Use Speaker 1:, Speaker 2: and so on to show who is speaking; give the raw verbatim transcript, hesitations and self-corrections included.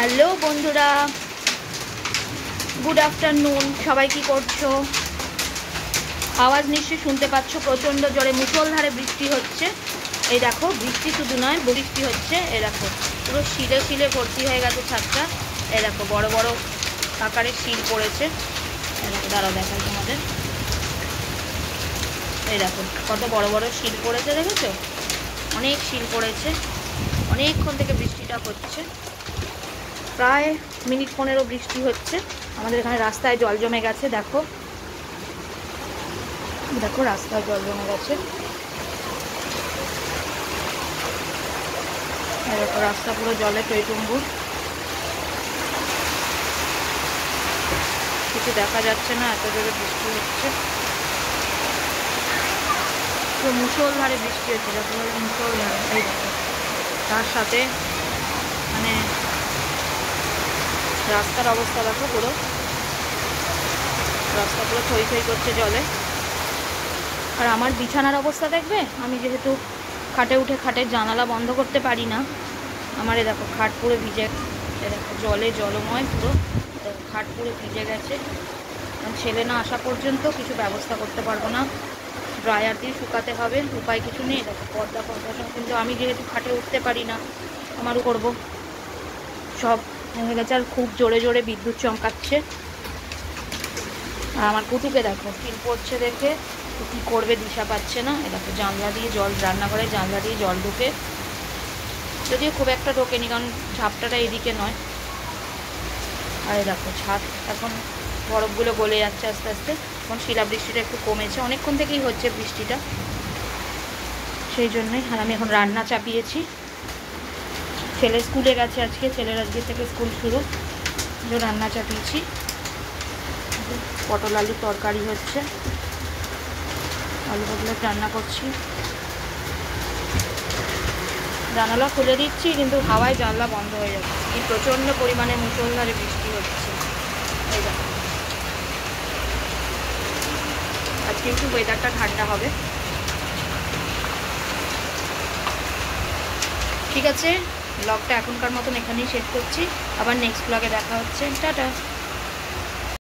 Speaker 1: Hello বন্ধুরা, good afternoon. সবাই কি করছো? আওয়াজ নিশ্চয়ই শুনতে পাচ্ছ, প্রচণ্ড জোরে মুষলধারে বৃষ্টি হচ্ছে। এই দেখো, বৃষ্টি শুধু নয়, বৃষ্টি হচ্ছে। এই দেখো, পুরো শিলে শিলে ভর্তি হয়ে গেছে ছাদটা। এই দেখো, বড় বড় আকারের শিল পড়েছে। এই দেখো, দাঁড়াও দেখাই তোমাদের। এই দেখো কত বড় বড় শিল পড়েছে, দেখেছো? অনেক শিল পড়েছে। অনেকক্ষণ থেকে বৃষ্টিটা হচ্ছে, প্রায় মিনিট পনেরো বৃষ্টি হচ্ছে। আমাদের এখানে রাস্তায় জল জমে গেছে। দেখো দেখো রাস্তায় জল জমে গেছে। দেখো রাস্তা পুরো জলে টইটুম্বুর, কিছু দেখা যাচ্ছে না, এত জোরে বৃষ্টি হচ্ছে। পুরো মুষলধারে বৃষ্টি হচ্ছে, দেখো মুষলধারে। এই দেখো, তার সাথে মানে রাস্তার অবস্থা দেখো, পুরো রাস্তা পুরো থই থই করছে জলে। আর আমার বিছানার অবস্থা দেখবে, আমি যেহেতু খাটে উঠে খাটের জানালা বন্ধ করতে পারি না, আমার এ দেখো খাট পুরো ভিজে। এ দেখো জলে জলময় পুরো, দেখো খাট পুরো ভিজে গেছে। ছেলে না আসা পর্যন্ত কিছু ব্যবস্থা করতে পারবো না, ড্রায়ার দিয়ে শুকাতে হবে, উপায় কিছু নেই। দেখো পর্দা পর্দা সব, কিন্তু আমি যেহেতু খাটে উঠতে পারি না, আমারও করবো সব হয়ে গেছে। আর খুব জোরে জোরে বিদ্যুৎ চমকাচ্ছে। আর আমার কুটুকে দেখো শিল পড়ছে দেখে কী করবে দিশা পাচ্ছে না। এ দেখো জানলা দিয়ে জল, রান্নাঘরে জানলা দিয়ে জল ঢোকে, যদিও খুব একটা ঢোকেনি, কারণ ঝাপটাটা এদিকে নয়। আর এই দেখো ছাদ এখন বরফগুলো গলে যাচ্ছে আস্তে আস্তে। এখন শিলাবৃষ্টিটা একটু কমেছে, অনেকক্ষণ থেকেই হচ্ছে বৃষ্টিটা, সেই জন্যই। আর আমি এখন রান্না চাপিয়েছি। ছেলে স্কুলে গেছে আজকে, ছেলের আজকে থেকে স্কুল শুরু, যে রান্না চাপিয়েছি। পটল আলুর তরকারি হচ্ছে, আলু পটলের রান্না করছি। জানালা খুলে দিচ্ছি, কিন্তু হাওয়ায় জানলা বন্ধ হয়ে যাচ্ছে। এই প্রচণ্ড পরিমাণে মুষলধারে বৃষ্টি হচ্ছে। এই দেখো, আজকে একটু ওয়েদারটা ঠান্ডা হবে। ঠিক আছে, ব্লগটা এখনকার মতন এখানেই শেষ করছি। আবার নেক্সট ব্লগে দেখা হচ্ছে। টাটা।